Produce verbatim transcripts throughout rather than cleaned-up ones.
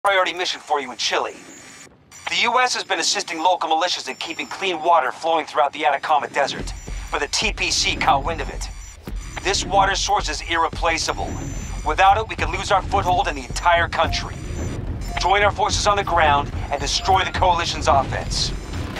Priority mission for you in Chile. The U S has been assisting local militias in keeping clean water flowing throughout the Atacama Desert, but the T P C caught wind of it. This water source is irreplaceable. Without it, we could lose our foothold in the entire country. Join our forces on the ground and destroy the Coalition's offense.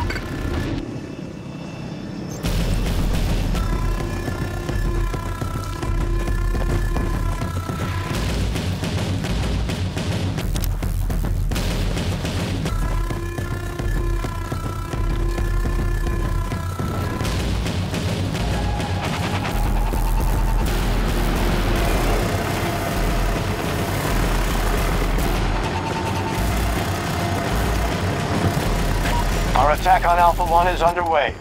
Our attack on Alpha One is underway.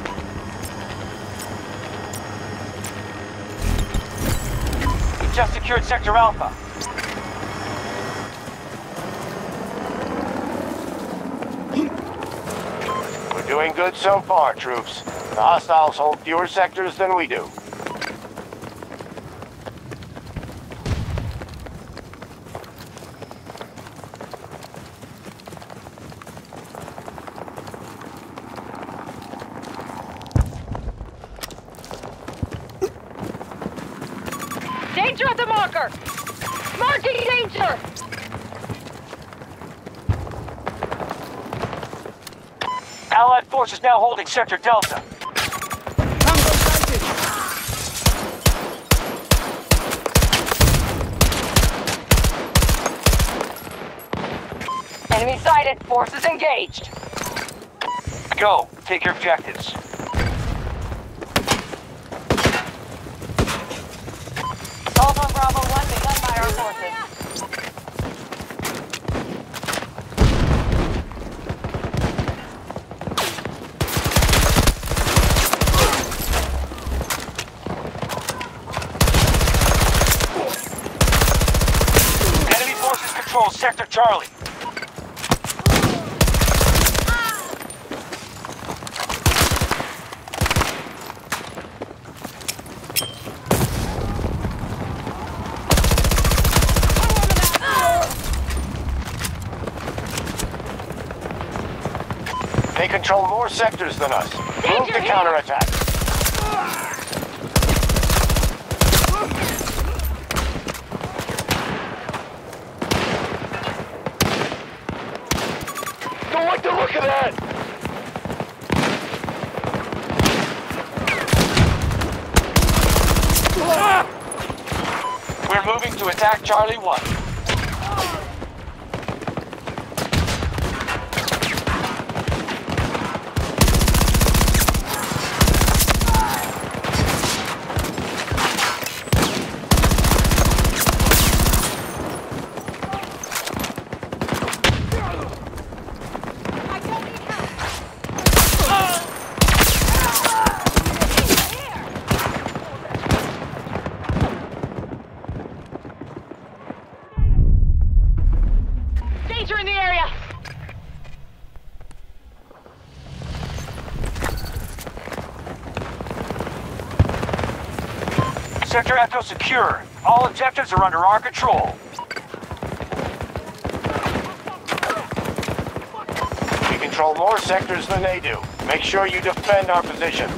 We just secured Sector Alpha. We're doing good so far, troops. The hostiles hold fewer sectors than we do. Danger at the marker! Marking danger! Allied forces now holding Sector Delta. Enemy sighted. Forces engaged. Go. Take your objectives. Assault on Bravo one begun by our forces. Enemy forces control Sector Charlie. They control more sectors than us. Move to counterattack. Don't like the look of that! We're moving to attack Charlie one. Danger in the area! Sector Echo secure. All objectives are under our control. We control more sectors than they do. Make sure you defend our positions.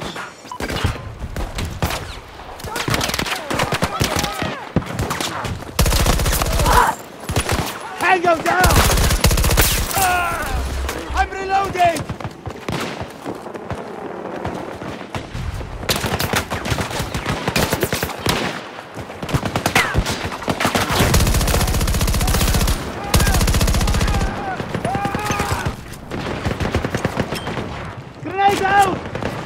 Tango down! Ah! I'm reloading! Grenade out!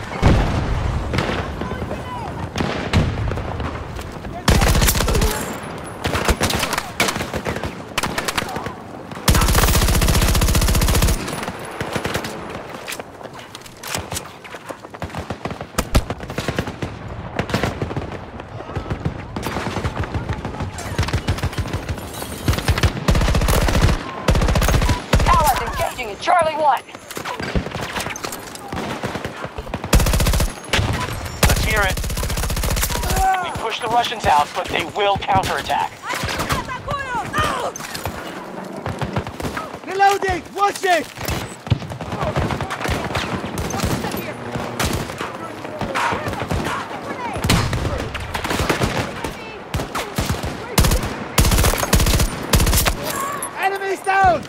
Allies engaging in Charlie one. Let's hear it. We push the Russians out, but they will counterattack. Reloading! Watch it! Enemies down!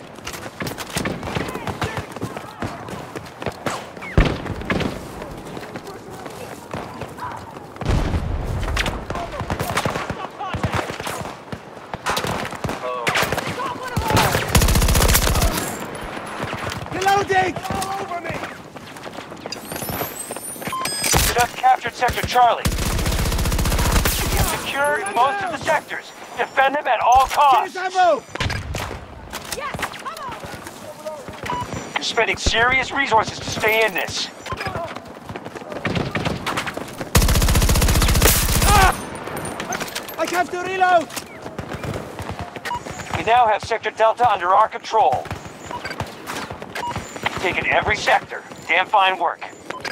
Reloading! All over me! You just captured Sector Charlie. You've secured most of the sectors. Defend them at all costs. Here's ammo! You're spending serious resources to stay in this. Ah! I have to reload! We now have Sector Delta under our control. Taken every sector. Damn fine work.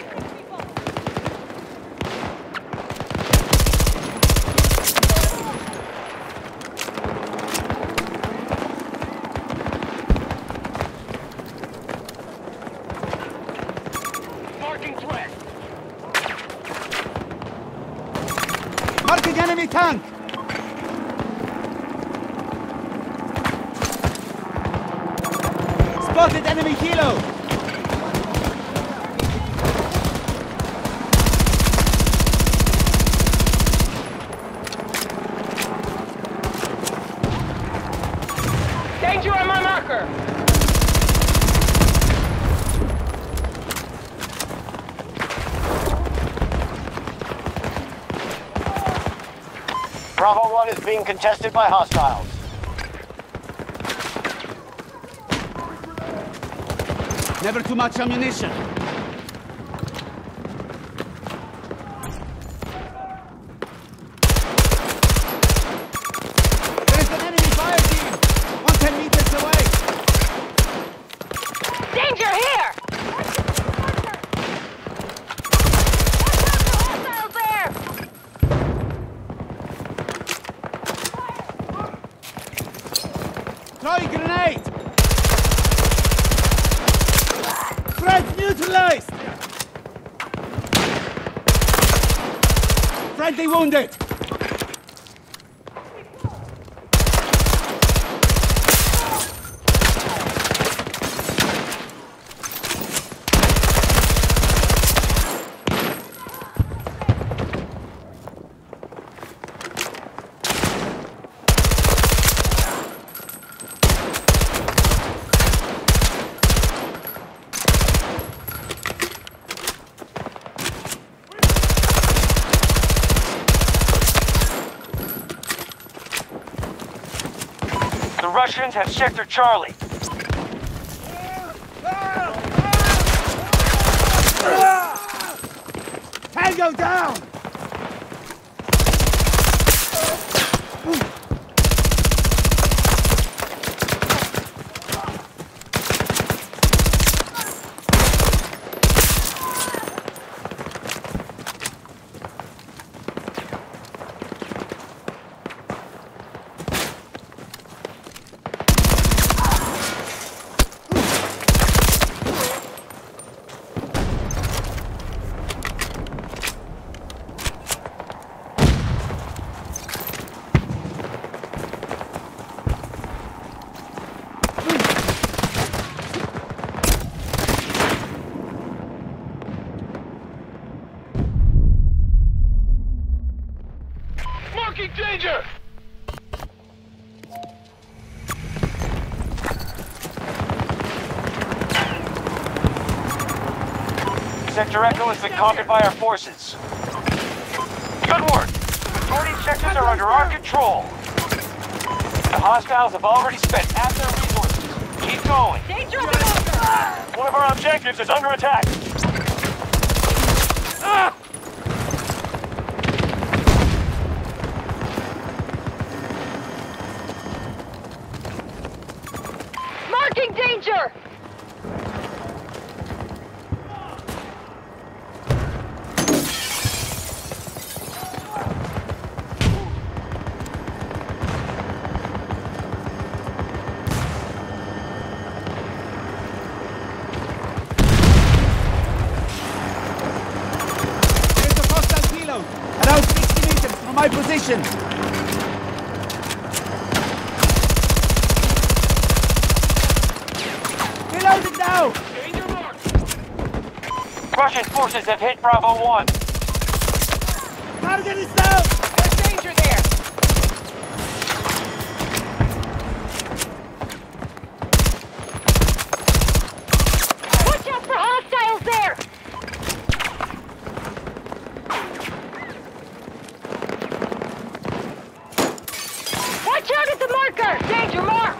Marking threat. Marking enemy tank! Spotted enemy kilo! Danger on my marker! Bravo one is being contested by hostiles. Never too much ammunition. There is an enemy fire team! one hundred ten meters away! Danger here! Hostiles there! Throwing grenade! Threat neutralized! Friendly wounded! The Russians have Sector Charlie. Tango down! Marking danger! Sector Echo has been conquered by our forces. Good work! Majority sectors are under our control. The hostiles have already spent half their resources. Keep going. Danger on the marker! One of our objectives is under attack. Ah! Marking danger! position. Reloading now! Russian forces have hit Bravo one. Target is down! There's danger there. Watch out for hostiles there. Watch out at the marker. Danger marked.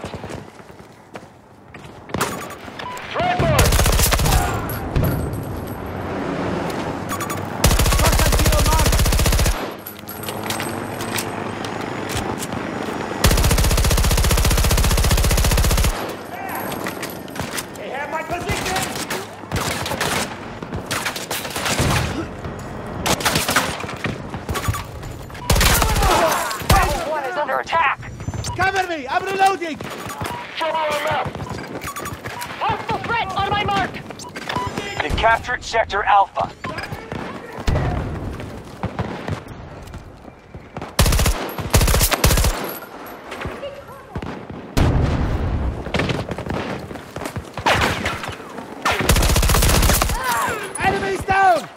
Under attack! Cover me! I'm reloading! To our left. Hostile threat on my mark! They captured Sector Alpha. Enemies down!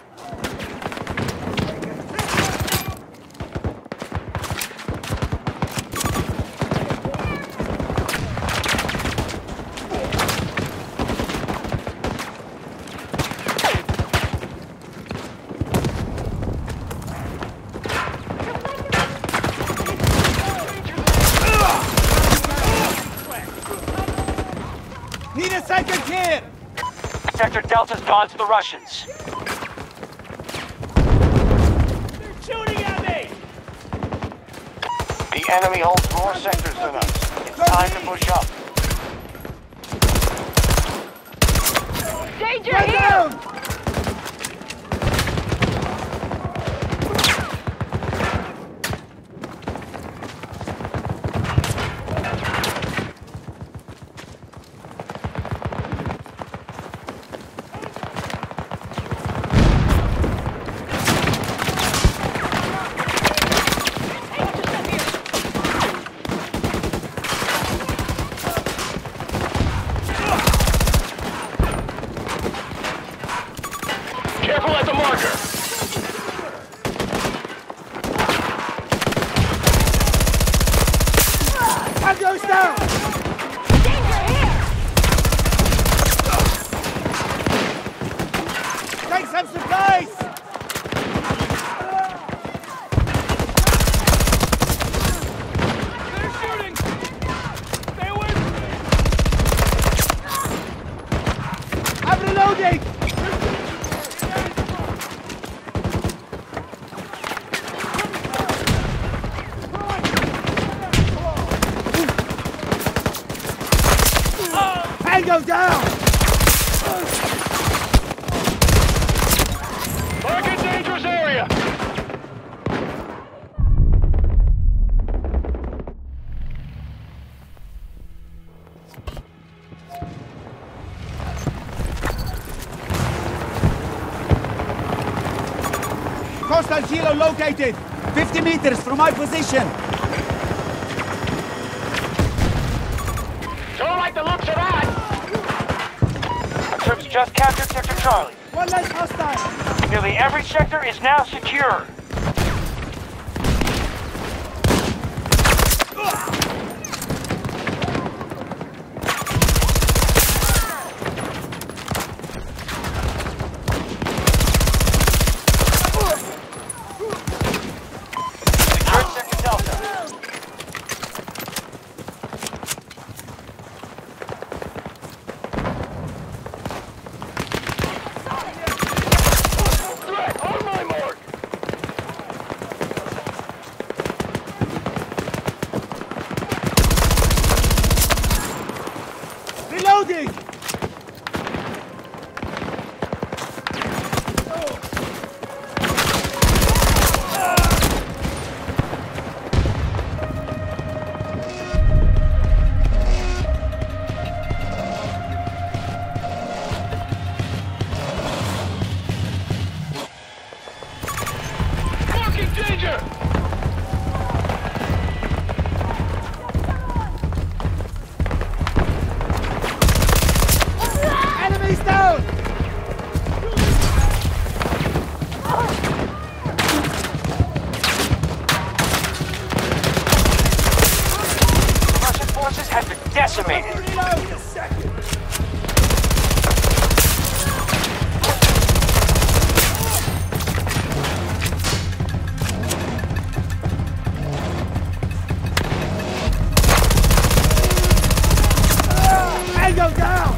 Need a second here! Sector Delta's gone to the Russians. They're shooting at me! The enemy holds more sectors than us. It's time to push up. Danger Right here! down! Careful at the marker. Tango's down! Danger here! Take some supplies! They're shooting! Stay away from me! I'm reloading! Tango down! Target dangerous area. Coastal Kilo located! fifty meters from my position! Don't like the looks of that. Our troops just captured Sector Charlie. One less hostile! Nearly every sector is now secure. Secured Sector Delta. Threat on my mark. Reloading! Fucking danger. Enemy's down! Russian forces have been decimated. Tango down!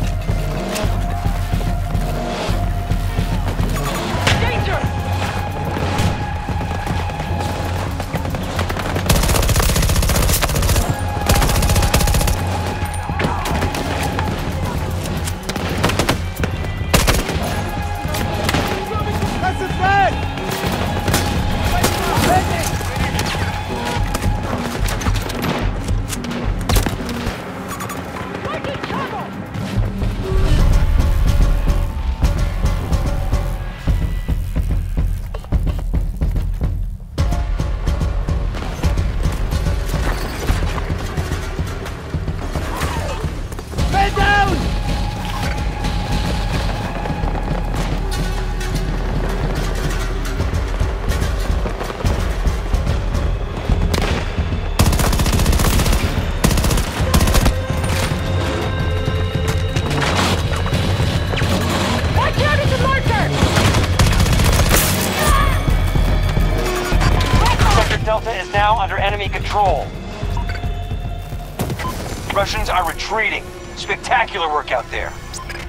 That's his leg! Man down! Watch out, it's a marker! Sector Delta is now under enemy control. Russians are retreating. Spectacular work out there.